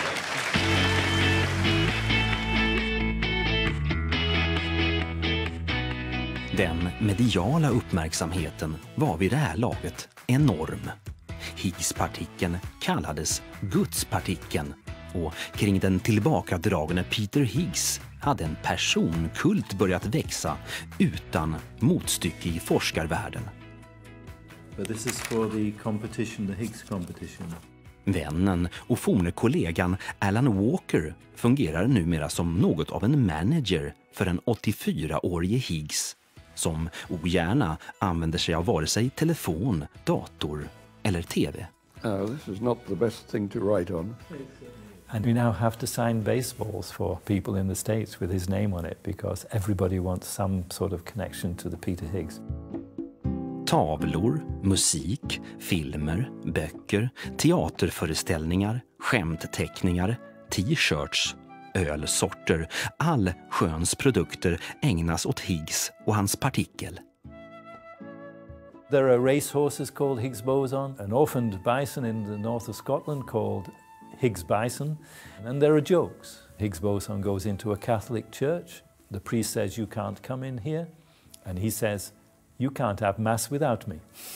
Den mediala uppmärksamheten var vid det här laget enorm. Higgspartikeln kallades Gudspartikeln och kring den tillbakadragne Peter Higgs hade en personkult börjat växa utan motstycke i forskarvärlden. But this is for the competition, the Higgs competition. Vännen och forne kollegan Alan Walker fungerar numera som något av en manager för en åttiofyraårige Higgs som ogärna använder sig av vare sig telefon, dator eller tv. Uh, this is not the best thing to write on. And we now have to sign baseballs for people in the States with his name on it because everybody wants some sort of connection to the Peter Higgs. Tavlor, musik, filmer, böcker, teaterföreställningar, skämtteckningar, t-shirts, ölsorter, all sköns produkter ägnas åt Higgs och hans partikel. There are racehorses called Higgs boson, an orphaned bison in the north of Scotland called Higgs bison, and there are jokes. Higgs boson goes into a Catholic church. The priest says, "You can't come in here," and he says, "You can't have mass without me."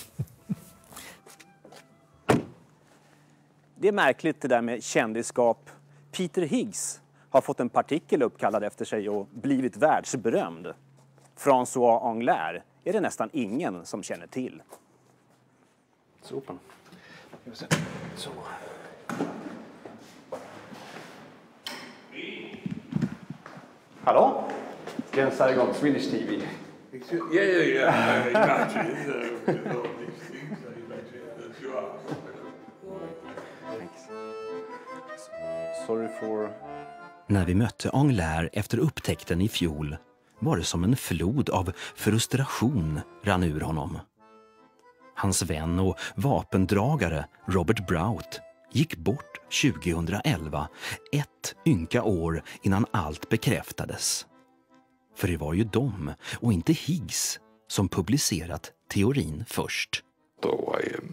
Det är märkligt det där med kändisskap. Peter Higgs har fått en partikel uppkallad efter sig och blivit världsberömd. François Englert är det nästan ingen som känner till. Sopen. Så. Hallå? Ken Saigon, Swedish T V. Yeah, yeah, yeah. I imagine uh, with all these things. I imagine that you are. Thanks. Sorry for... När vi mötte Englert efter upptäckten i fjol var det som en flod av frustration rann ur honom. Hans vän och vapendragare Robert Brout gick bort tjugohundraelva, ett ynka år innan allt bekräftades. För det var ju de och inte Higgs som publicerat teorin först. So I am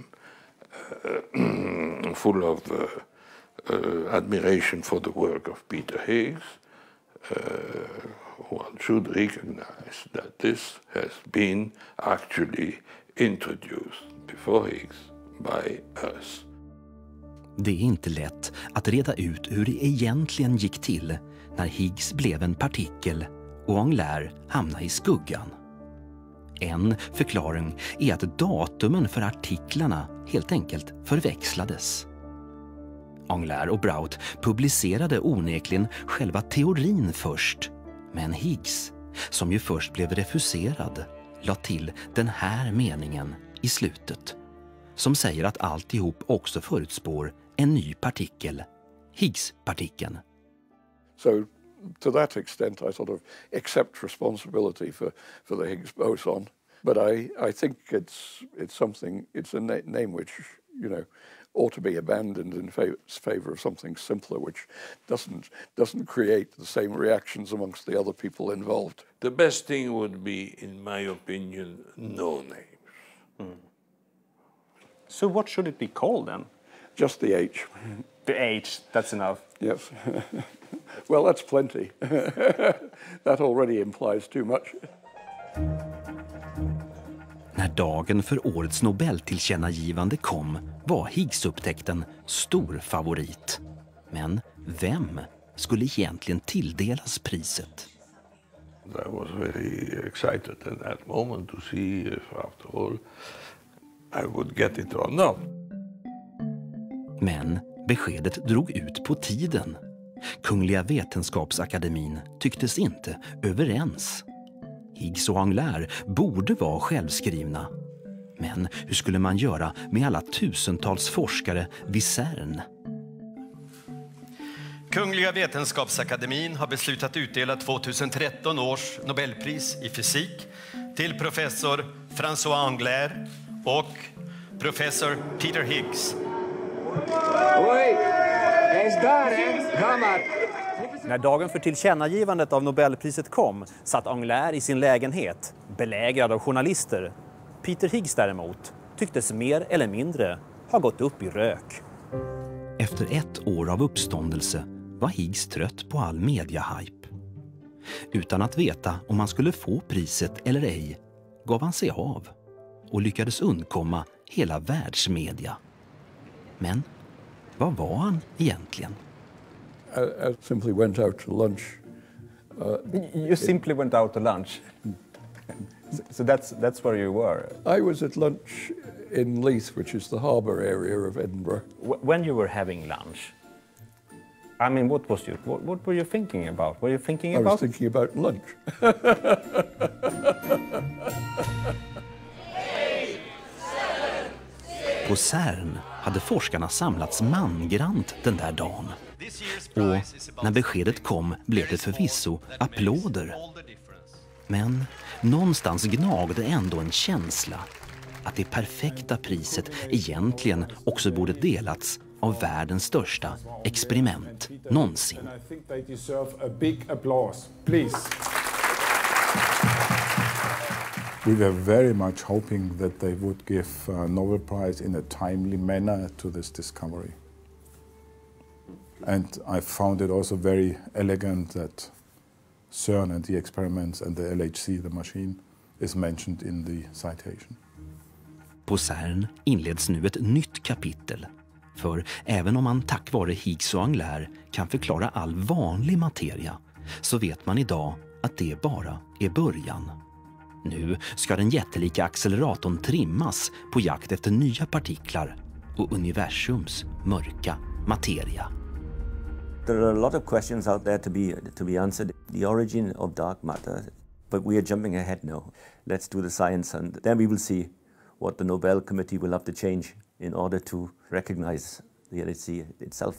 uh, full of uh, uh, admiration for the work of Peter Higgs. Uh, one should recognize that this has been actually introduced before Higgs by us. Det är inte lätt att reda ut hur det egentligen gick till när Higgs blev en partikel och Englert hamnade i skuggan. En förklaring är att datumen för artiklarna helt enkelt förväxlades. Englert och Brout publicerade onekligen själva teorin först, men Higgs, som ju först blev refuserad, la till den här meningen i slutet, som säger att alltihop också förutspår en ny partikel, Higgs-partikeln. So to that extent I sort of accept responsibility for, for the Higgs boson. But I, I think it's it's something, it's a na- name which, you know, ought to be abandoned in favor, favor of something simpler, which doesn't doesn't create the same reactions amongst the other people involved. The best thing would be, in my opinion, no names. Mm. So what should it be called then? Just the H. The H, that's enough. Yes. Well, that's plenty. That already implies too much. När dagen för årets Nobeltillkännagivande kom var Higgs-upptäckten stor favorit. Men vem skulle egentligen tilldelas priset? I was very excited at that moment to see if, after all, I would get it or not. Men beskedet drog ut på tiden. Kungliga Vetenskapsakademin tycktes inte överens. Higgs och Englert borde vara självskrivna. Men hur skulle man göra med alla tusentals forskare vid CERN? Kungliga Vetenskapsakademin har beslutat utdela tjugohundratretton års Nobelpris i fysik till professor François Englert och professor Peter Higgs. När dagen för tillkännagivandet av Nobelpriset kom satt Englert i sin lägenhet, belägrad av journalister. Peter Higgs däremot tycktes mer eller mindre ha gått upp i rök. Efter ett år av uppståndelse var Higgs trött på all mediahype. Utan att veta om han skulle få priset eller ej gav han sig av och lyckades undkomma hela världsmedia. Men vad var han egentligen? I, I simply went out to lunch. Uh, you simply went out to lunch? So that's, that's where you were? I was at lunch in Leith, which is the harbour area of Edinburgh. When you were having lunch, I mean, what was you, what, what were you thinking about? Were you thinking I about? I was thinking about lunch. På CERN hade forskarna samlats mangrant den där dagen. Och när beskedet kom blev det förvisso applåder. Men någonstans gnagde ändå en känsla att det perfekta priset egentligen också borde delats av världens största experiment någonsin. We were very much hoping that they would give a Nobel Prize in a timely manner to this discovery. And I found it also very elegant that CERN and the experiments and the L H C, the machine, is mentioned in the citation. På CERN inleds nu ett nytt kapitel. För även om man tack vare Higgs och Englert kan förklara all vanlig materia, så vet man idag att det bara är början. Nu ska den jättelika acceleratorn trimmas på jakt efter nya partiklar och universums mörka materia. There are a lot of questions out there to be to be answered. The origin of dark matter, but we are jumping ahead now. Let's do the science, and then we will see what the Nobel Committee will have to change in order to recognize the L H C itself.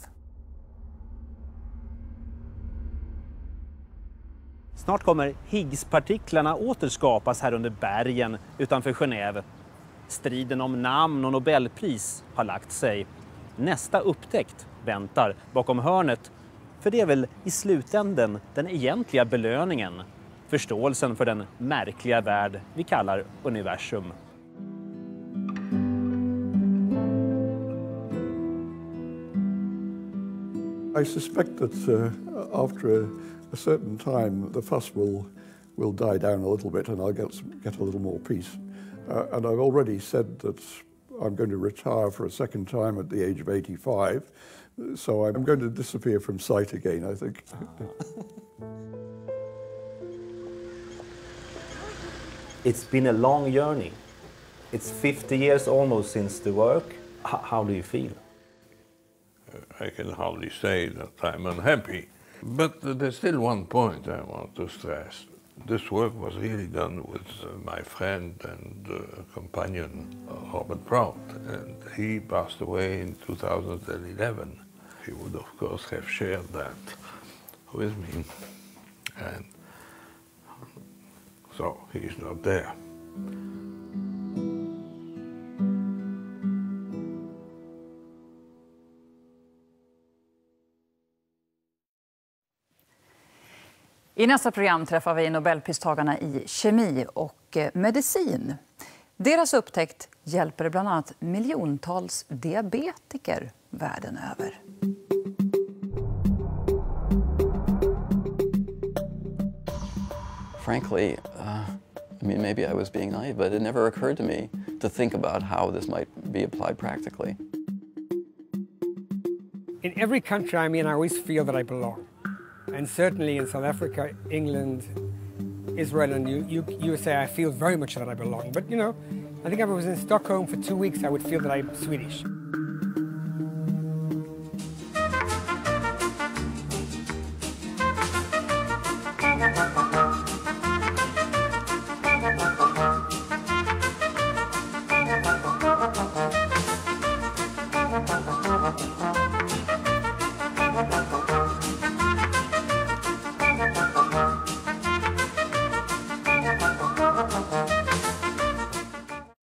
Snart kommer Higgspartiklarna återskapas här under bergen utanför Genève. Striden om namn och Nobelpris har lagt sig. Nästa upptäckt väntar bakom hörnet. För det är väl i slutänden den egentliga belöningen. Förståelsen för den märkliga värld vi kallar universum. I suspect that uh, after a, a certain time the fuss will will die down a little bit and I'll get some, get a little more peace. Uh, and I've already said that I'm going to retire for a second time at the age of eighty-five. So I'm going to disappear from sight again, I think. It's been a long journey. It's fifty years almost since the work. H- how do you feel? I can hardly say that I'm unhappy. But there's still one point I want to stress. This work was really done with uh, my friend and uh, companion, uh, Robert Prout, and he passed away in two thousand eleven. He would, of course, have shared that with me. And so he's not there. I nästa program träffar vi Nobelpristagarna i kemi och medicin. Deras upptäckt hjälper bland annat miljontals diabetiker världen över. Frankly, uh, I mean, maybe I was being naive, but it never occurred to me to think about how this might be applied practically. In every country I'm in, I always feel that I belong. And certainly in South Africa, England, Israel, and U U S A, I feel very much that I belong. But, you know, I think if I was in Stockholm for two weeks, I would feel that I'm Swedish.